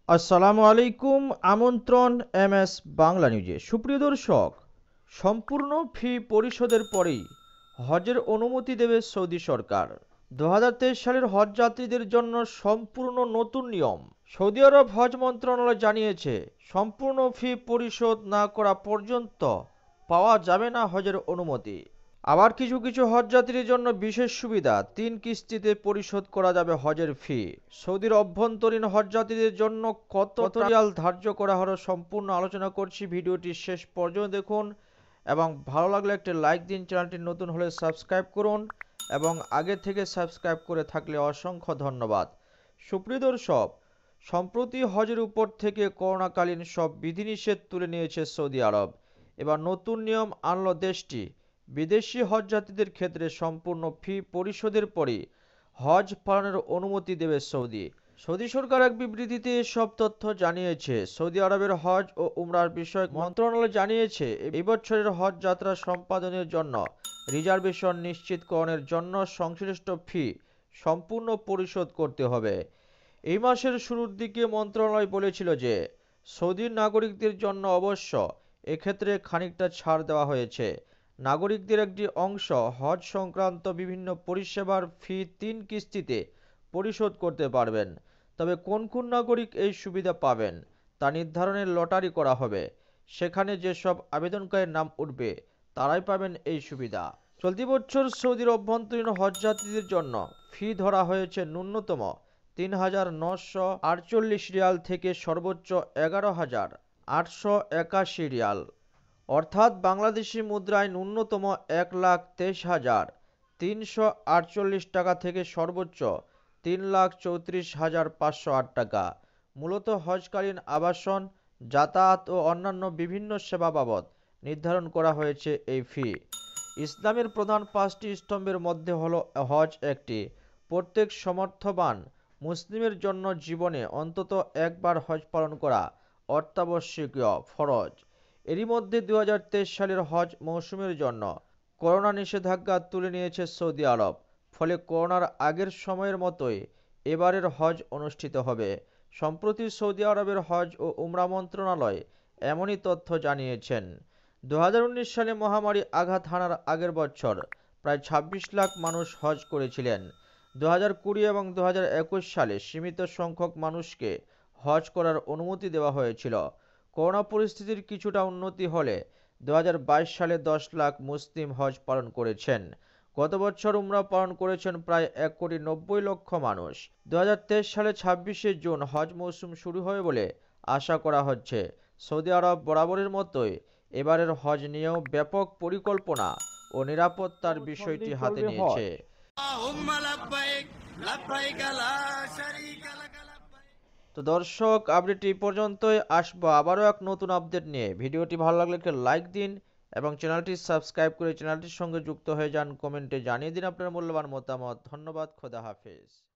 আসসালামু আলাইকুম। আমন্ত্রণ এমএস বাংলা নিউজে। সুপ্রিয় দর্শক, সম্পূর্ণ ফি পরিশোধের পরেই হজের অনুমতি দেবে সৌদি সরকার। 2023 সালের হজ যাত্রীদের জন্য সম্পূর্ণ নতুন নিয়ম। সৌদি আরব হজ মন্ত্রণালয় জানিয়েছে, সম্পূর্ণ ফি পরিশোধ না করা পর্যন্ত পাওয়া যাবে না হজের অনুমতি। আবার কিছু কিছু হজযাত্রীর জন্য বিশেষ সুবিধা, 3 কিস্তিতে পরিশোধ করা যাবে হজের ফি। সৌদির অভ্যন্তরীণ হজযাত্রীদের জন্য কত রিয়াল ধার্য করা হলো সম্পূর্ণ আলোচনা করছি। ভিডিওটি শেষ পর্যন্ত দেখুন এবং ভালো লাগলে একটি লাইক দিন। চ্যানেলটি নতুন হলে সাবস্ক্রাইব করুন এবং আগে থেকে সাবস্ক্রাইব করে থাকলে অসংখ্য ধন্যবাদ। সুপ্রিয় দর্শক, সম্প্রতি হজের উপর থেকে করোনাকালীন সব বিধিনিষেধ তুলে নিয়েছে সৌদি আরব। এবার নতুন নিয়ম আনল দেশটি। বিদেশি হজযাত্রীদের ক্ষেত্রে সম্পূর্ণ ফি পরিশোধের পরই হজ পালনের অনুমতি দেবে সৌদি। সৌদি সরকার এক বিবৃতিতে এসব তথ্য জানিয়েছে। সৌদি আরবের হজ ও উমরার বিষয়ক মন্ত্রণালয় জানিয়েছে, এই বছরের হজ যাত্রা সম্পাদনের জন্য রিজার্ভেশন নিশ্চিতকরণের জন্য সংশ্লিষ্ট ফি সম্পূর্ণ পরিশোধ করতে হবে। এই মাসের শুরুর দিকে মন্ত্রণালয় বলেছিল যে সৌদি নাগরিকদের জন্য অবশ্য এক্ষেত্রে খানিকটা ছাড় দেওয়া হয়েছে। নাগরিকদের একটি অংশ হজ সংক্রান্ত বিভিন্ন পরিষেবার ফি 3 কিস্তিতে পরিশোধ করতে পারবেন। তবে কোন কোন নাগরিক এই সুবিধা পাবেন তা নির্ধারণের লটারি করা হবে। সেখানে যেসব আবেদনকারীর নাম উঠবে তারাই পাবেন এই সুবিধা। চলতি বছর সৌদির অভ্যন্তরীণ হজযাত্রীদের জন্য ফি ধরা হয়েছে ন্যূনতম 3,948 রিয়াল থেকে সর্বোচ্চ 11,881 রিয়াল, অর্থাৎ বাংলাদেশি মুদ্রায় ন্যূনতম 1,23,348 টাকা থেকে সর্বোচ্চ 3,34,508 টাকা। মূলত হজকালীন আবাসন, যাতায়াত ও অন্যান্য বিভিন্ন সেবা বাবদ নির্ধারণ করা হয়েছে এই ফি। ইসলামের প্রধান 5টি স্তম্ভের মধ্যে হল হজ একটি। প্রত্যেক সমর্থবান মুসলিমের জন্য জীবনে অন্তত একবার হজ পালন করা অত্যাবশ্যকীয় ফরজ। এরই মধ্যে 2023 সালের হজ মৌসুমের জন্য করোনা নিষেধাজ্ঞা তুলে নিয়েছে সৌদি আরব। ফলে করোনার আগের সময়ের মতোই এবারের হজ অনুষ্ঠিত হবে। সম্প্রতি সৌদি আরবের হজ ও উমরা মন্ত্রণালয় এমনই তথ্য জানিয়েছেন। 2019 সালে মহামারী আঘাত হানার আগের বছর প্রায় 26 লাখ মানুষ হজ করেছিলেন। 2020 এবং 2021 সালে সীমিত সংখ্যক মানুষকে হজ করার অনুমতি দেওয়া হয়েছিল। করোনা পরিস্থিতির কিছুটা উন্নতি হলে 2022 সালে 10 লাখ মুসলিম হজ পালন করেছেন। গত বছর উমরা পালন করেছেন প্রায় 1,90,00,000 মানুষ। 2023 সালে 26শে জুন হজ মৌসুম শুরু হবে বলে আশা করা হচ্ছে। সৌদি আরব বরাবরের মতোই এবারের হজ নিয়েও ব্যাপক পরিকল্পনা ও নিরাপত্তার বিষয়টি হাতে নিয়েছে। তো দর্শক, আপডেট এই পর্যন্তই। আসবো আবারও এক নতুন আপডেট নিয়ে। ভিডিওটি ভালো লাগলে একটা লাইক দিন এবং চ্যানেলটি সাবস্ক্রাইব করে চ্যানেলটির সঙ্গে যুক্ত হয়ে যান। কমেন্টে জানিয়ে দিন আপনার মূল্যবান মতামত। ধন্যবাদ। খোদা হাফেজ।